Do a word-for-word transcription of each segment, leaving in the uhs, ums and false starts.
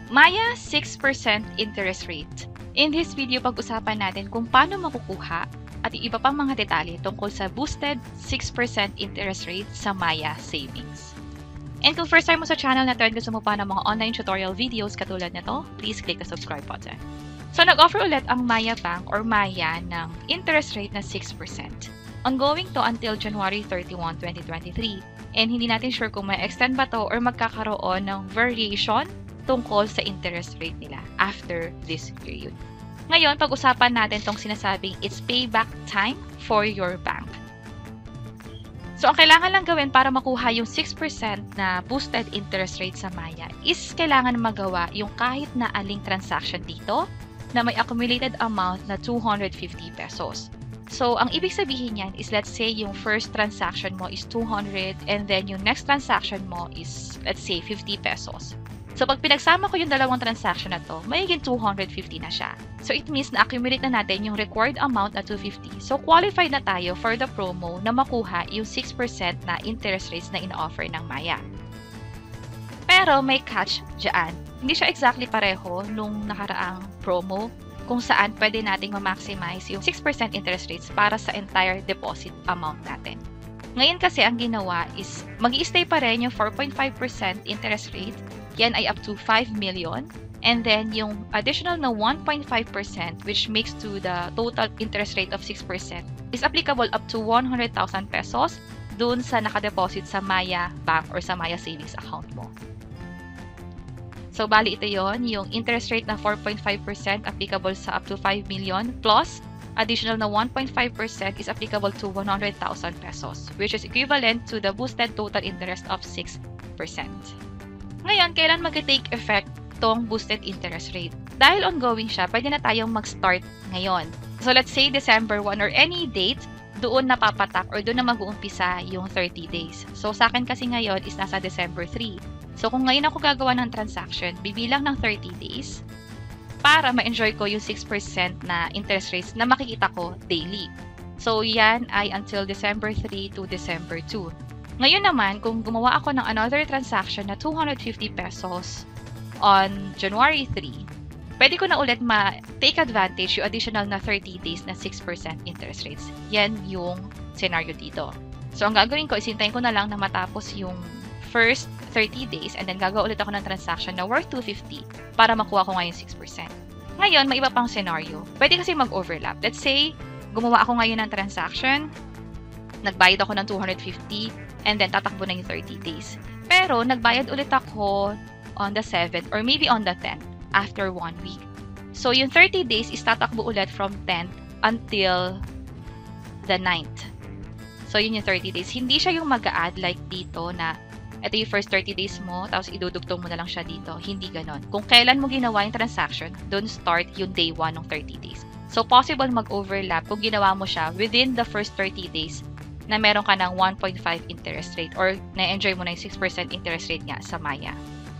Maya six percent interest rate. In this video, pag-usapan natin kung paano makukuha at yung iba pang mga detalye tungkol sa boosted six percent interest rate sa Maya Savings. And kung first time mo sa channel na to and gusto mo pa ng mga online tutorial videos katulad nito, please click the subscribe button. So, nag-offer ulit ang Maya Bank or Maya ng interest rate na six percent. Ongoing to until January thirty-first, twenty twenty-three. And hindi natin sure kung may extend ba to or magkakaroon ng variation tungkol sa interest rate nila after this period. Ngayon, pag-usapan natin tong sinasabing it's payback time for your bank. So, ang kailangan lang gawin para makuha yung six percent na boosted interest rate sa Maya is kailangan magawa yung kahit na aling transaction dito na may accumulated amount na two hundred fifty pesos. So, ang ibig sabihin yan is let's say yung first transaction mo is two hundred and then yung next transaction mo is let's say fifty pesos. So, pag pinagsama ko yung dalawang transaction na to, mayiging two hundred fifty na siya. So, it means na-accumulate na natin yung required amount na two hundred fifty. So, qualified na tayo for the promo na makuha yung six percent na interest rates na ina-offer ng Maya. Pero, may catch dyan. Hindi siya exactly pareho nung nakaraang promo kung saan pwede nating ma-maximize yung six percent interest rates para sa entire deposit amount natin. Ngayon kasi, ang ginawa is mag-i-stay pa rin yung four point five percent interest rate. Yan ay up to five million. And then, yung additional na one point five percent which makes to the total interest rate of six percent is applicable up to one hundred thousand pesos dun sa nakadeposit sa Maya Bank or sa Maya Savings account mo. So, bali ito yon, yung interest rate na four point five percent applicable sa up to five million plus additional na one point five percent is applicable to one hundred thousand pesos which is equivalent to the boosted total interest of six percent. Ngayon, kailan mag-take effect tong boosted interest rate? Dahil ongoing siya, pwede na tayong mag-start ngayon. So, let's say December first or any date, doon napapatak or doon na mag-uumpisa yung thirty days. So, sa akin kasi ngayon is nasa December third. So, kung ngayon ako gagawa ng transaction, bibilang ng thirty days para ma-enjoy ko yung six percent na interest rates na makikita ko daily. So, yan ay until December third to December second. Ngayon naman, kung gumawa ako ng another transaction na two hundred fifty pesos on January third, pwede ko na ulit ma-take advantage yung additional na thirty days na six percent interest rates. Yan yung scenario dito. So, ang gagawin ko is hintayin ko na lang na matapos yung first thirty days and then gagawa ulit ako ng transaction na worth two hundred fifty para makuha ko ngayon six percent. Ngayon, may iba pang scenario. Pwede kasi mag-overlap. Let's say, gumawa ako ngayon ng transaction, nagbayad ako ng two hundred fifty, and then tatakbo na yung thirty days. Pero, nagbayad ulit ako on the seventh or maybe on the tenth after one week. So, yung thirty days is tatakbo ulit from tenth until the ninth. So, yun yung thirty days. Hindi siya yung mag-a-add like dito na ito yung first thirty days mo, tapos idudugtong mo na lang siya dito. Hindi ganon. Kung kailan mo ginawa yung transaction, doon start yung day one ng thirty days. So, possible mag-overlap kung ginawa mo siya within the first thirty days na meron ka ng one point five interest rate or na-enjoy mo na yung six percent interest rate nga sa Maya.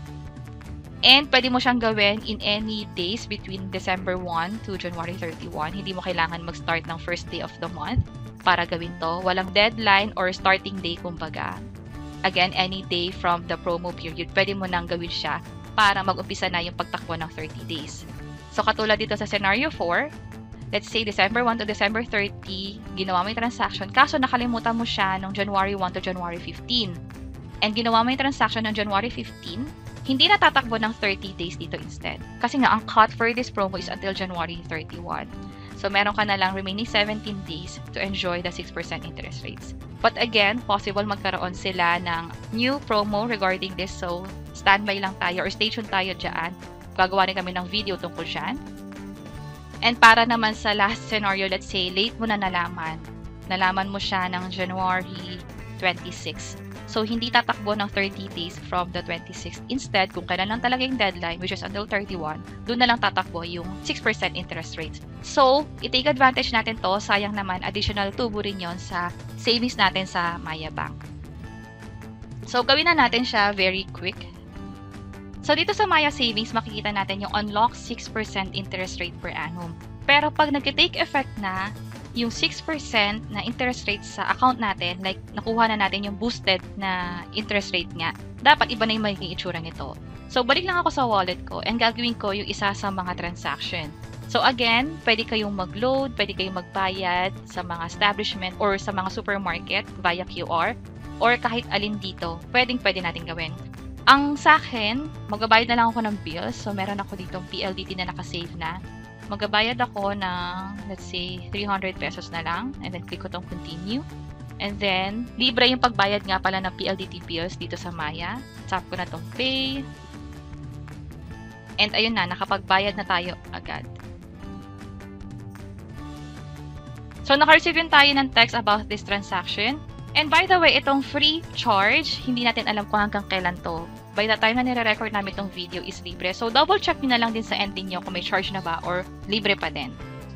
And pwede mo siyang gawin in any days between December first to January thirty-first. Hindi mo kailangan mag-start ng first day of the month para gawin to. Walang deadline or starting day kumbaga. Again, any day from the promo period, pwede mo nang gawin siya para mag-umpisa na yung pagtakbo ng thirty days. So, katulad dito sa scenario four, let's say December first to December thirtieth, ginawa mo yung transaction, kaso nakalimutan mo siya ng January first to January fifteenth. And ginawa mo yung transaction ng January fifteenth, hindi na tatakbo ng thirty days dito instead. Kasi nga, ang cut for this promo is until January thirty-first. So, meron ka na lang remaining seventeen days to enjoy the six percent interest rates. But again, possible magkaroon sila ng new promo regarding this. So, standby lang tayo or stay tuned tayo dyan. Gagawa rin kami ng video tungkol dyan. And para naman sa last scenario, let's say, late mo na nalaman. Nalaman mo siya ng January twenty-sixth. So, hindi tatakbo ng thirty days from the twenty-sixth. Instead, kung kailan lang talaga yung deadline, which is until thirty-first, doon na lang tatakbo yung six percent interest rates. So, i-take advantage natin to. Sayang naman, additional tubo rin yun sa savings natin sa Maya Bank. So, gawin na natin siya very quick. So, dito sa Maya Savings, makikita natin yung unlock six percent interest rate per annum. Pero, pag nag-take effect na yung six percent na interest rate sa account natin, like nakuha na natin yung boosted na interest rate nga, dapat iba na yung magiging itsura nito. So, balik lang ako sa wallet ko and gagawin ko yung isa sa mga transaction. So, again, pwede kayong mag-load, pwede kayong magbayad sa mga establishment or sa mga supermarket via Q R or kahit alin dito, pwedeng pwede natin gawin. Ang sa akin, magbabayad na lang ako ng bills. So, meron ako ditong P L D T na nakasave na. Magbabayad ako ng, let's say, three hundred pesos na lang. And then, click ko tong continue. And then, libre yung pagbayad nga pala ng P L D T bills dito sa Maya. Tap ko na tong pay. And ayun na, nakapagbayad na tayo agad. So, naka-receive rin tayo ng text about this transaction. And by the way, itong free charge, hindi natin alam kung hanggang kailan to. By the time na nire-record namin itong video is libre. So, double check nyo na lang din sa ending nyo kung may charge na ba or libre pa din.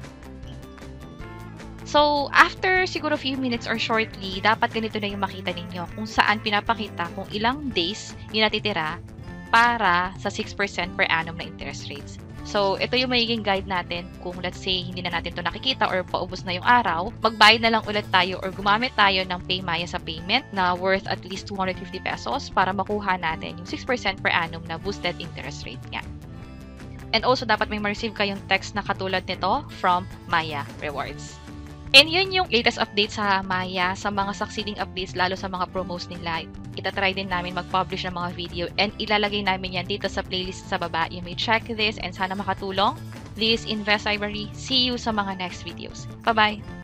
So, after siguro few minutes or shortly, dapat ganito na yung makita ninyo kung saan pinapakita kung ilang days yung natitira para sa six percent per annum na interest rates. So, ito yung magiging guide natin kung let's say hindi na natin to nakikita or paubos na yung araw, magbayad na lang ulit tayo or gumamit tayo ng Paymaya sa payment na worth at least two hundred fifty pesos para makuha natin yung six percent per annum na boosted interest rate nga. And also, dapat may ma-receive kayong text na katulad nito from Maya Rewards. And yun yung latest update sa Maya, sa mga succeeding updates, lalo sa mga promos nila. Itatry din namin mag-publish ng mga video and ilalagay namin yan dito sa playlist sa baba. You may check this and sana makatulong. This is Investlibrary. See you sa mga next videos. Bye-bye!